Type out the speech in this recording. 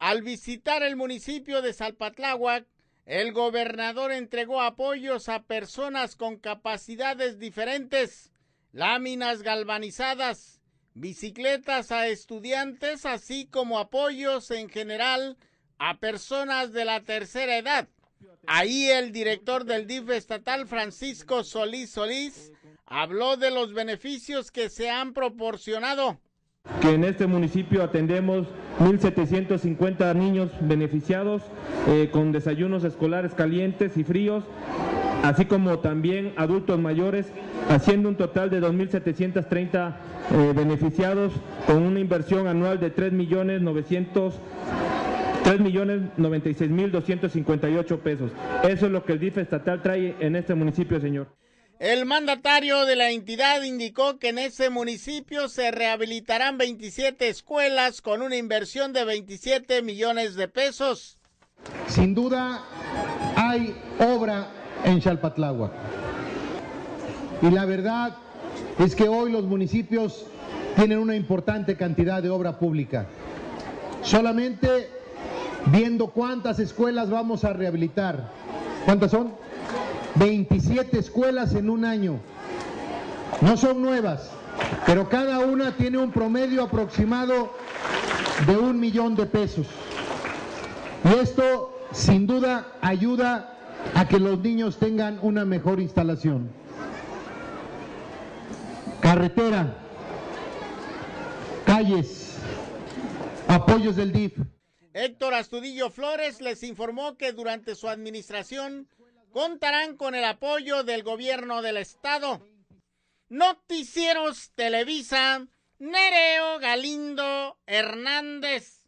Al visitar el municipio de Xalpatláhuac, el gobernador entregó apoyos a personas con capacidades diferentes, láminas galvanizadas, bicicletas a estudiantes, así como apoyos en general a personas de la tercera edad. Ahí el director del DIF estatal, Francisco Solís, habló de los beneficios que se han proporcionado. Que en este municipio atendemos 1,750 niños beneficiados con desayunos escolares calientes y fríos, así como también adultos mayores, haciendo un total de 2,730 beneficiados con una inversión anual de 3,096,258 pesos. Eso es lo que el DIF estatal trae en este municipio, señor. El mandatario de la entidad indicó que en ese municipio se rehabilitarán 27 escuelas con una inversión de 27 millones de pesos. Sin duda hay obra en Xalpatláhuac. Y la verdad es que hoy los municipios tienen una importante cantidad de obra pública. Solamente viendo cuántas escuelas vamos a rehabilitar. ¿Cuántas son? 27 escuelas en un año. No son nuevas, pero cada una tiene un promedio aproximado de 1 millón de pesos. Y esto, sin duda, ayuda a que los niños tengan una mejor instalación. Carretera, calles, apoyos del DIF. Héctor Astudillo Flores les informó que durante su administración contarán con el apoyo del gobierno del estado. Noticieros Televisa, Nereo Galindo Hernández.